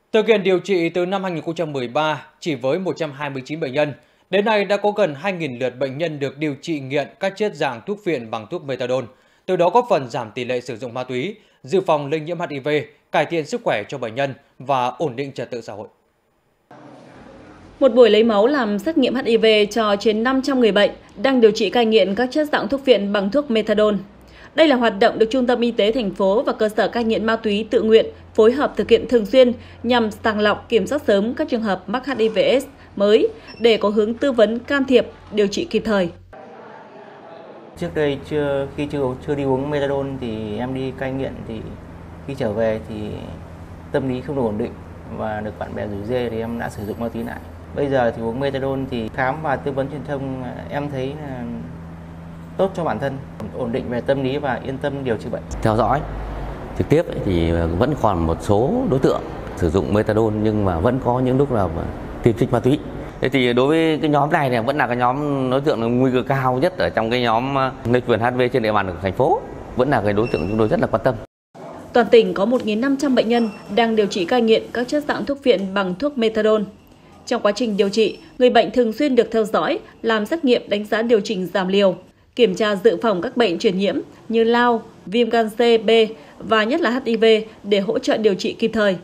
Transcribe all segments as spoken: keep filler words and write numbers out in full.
Thực hiện điều trị từ năm hai nghìn không trăm mười ba, chỉ với một trăm hai mươi chín bệnh nhân, đến nay đã có gần hai nghìn lượt bệnh nhân được điều trị nghiện các chất dạng thuốc phiện bằng thuốc methadone, từ đó góp phần giảm tỷ lệ sử dụng ma túy, dự phòng lây nhiễm H I V, cải thiện sức khỏe cho bệnh nhân và ổn định trật tự xã hội. Một buổi lấy máu làm xét nghiệm H I V cho trên năm trăm người bệnh đang điều trị cai nghiện các chất dạng thuốc phiện bằng thuốc methadone. Đây là hoạt động được Trung tâm Y tế thành phố và cơ sở cai nghiện ma túy tự nguyện phối hợp thực hiện thường xuyên nhằm sàng lọc kiểm soát sớm các trường hợp mắc H I V S mới để có hướng tư vấn can thiệp, điều trị kịp thời. Trước đây chưa khi chưa chưa đi uống methadone thì em đi cai nghiện, thì khi trở về thì tâm lý không được ổn định và được bạn bè rủ rê thì em đã sử dụng ma túy lại. Bây giờ thì uống methadone thì khám và tư vấn truyền thông em thấy là tốt cho bản thân, ổn định về tâm lý và yên tâm điều trị bệnh. Theo dõi trực tiếp thì vẫn còn một số đối tượng sử dụng methadone nhưng mà vẫn có những lúc là tiêm trích ma túy. Thế thì đối với cái nhóm này thì vẫn là cái nhóm đối tượng nguy cơ cao nhất ở trong cái nhóm lây truyền H I V trên địa bàn của thành phố, vẫn là cái đối tượng chúng tôi rất là quan tâm. Toàn tỉnh có một nghìn năm trăm bệnh nhân đang điều trị cai nghiện các chất dạng thuốc phiện bằng thuốc methadone. Trong quá trình điều trị, người bệnh thường xuyên được theo dõi, làm xét nghiệm đánh giá điều chỉnh giảm liều, kiểm tra dự phòng các bệnh truyền nhiễm như lao, viêm gan C, B và nhất là H I V để hỗ trợ điều trị kịp thời.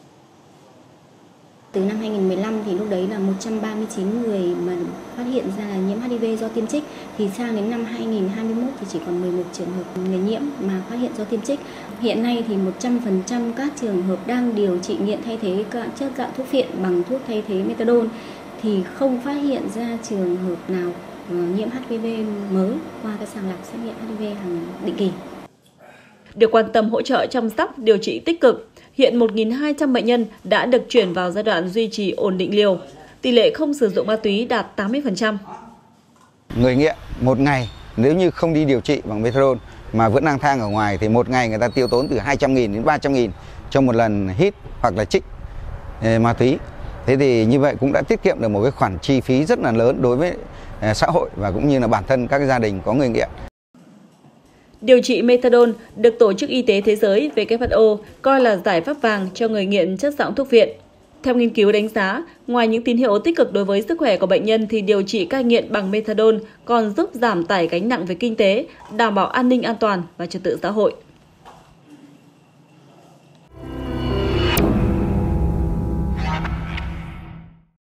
Từ năm hai nghìn không trăm mười lăm thì lúc đấy là một trăm ba mươi chín người mà phát hiện ra là nhiễm H I V do tiêm trích, thì sang đến năm hai nghìn không trăm hai mươi mốt thì chỉ còn mười một trường hợp người nhiễm mà phát hiện do tiêm trích. Hiện nay thì một trăm phần trăm các trường hợp đang điều trị nghiện thay thế các chất dạng thuốc phiện bằng thuốc thay thế methadone thì không phát hiện ra trường hợp nào nhiễm H I V mới qua cái sàng lọc xét nghiệm H I V hàng định kỳ. Được quan tâm hỗ trợ chăm sóc điều trị tích cực, hiện một nghìn hai trăm bệnh nhân đã được chuyển vào giai đoạn duy trì ổn định liều. Tỷ lệ không sử dụng ma túy đạt tám mươi phần trăm. Người nghiện một ngày nếu như không đi điều trị bằng methadone mà vẫn lang thang ở ngoài thì một ngày người ta tiêu tốn từ hai trăm nghìn đến ba trăm nghìn cho một lần hít hoặc là trích ma túy. Thế thì như vậy cũng đã tiết kiệm được một cái khoản chi phí rất là lớn đối với xã hội và cũng như là bản thân các gia đình có người nghiện. Điều trị methadone được Tổ chức Y tế Thế giới W H O coi là giải pháp vàng cho người nghiện chất dạng thuốc phiện. Theo nghiên cứu đánh giá, ngoài những tín hiệu tích cực đối với sức khỏe của bệnh nhân thì điều trị cai nghiện bằng methadone còn giúp giảm tải gánh nặng về kinh tế, đảm bảo an ninh an toàn và trật tự xã hội.